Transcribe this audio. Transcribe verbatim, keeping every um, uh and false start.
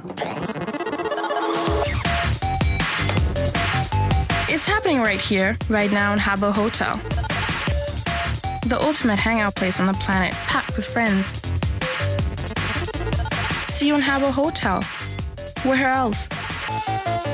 It's happening right here, right now in Habbo Hotel. The ultimate hangout place on the planet, packed with friends. See you in Habbo Hotel. Where else?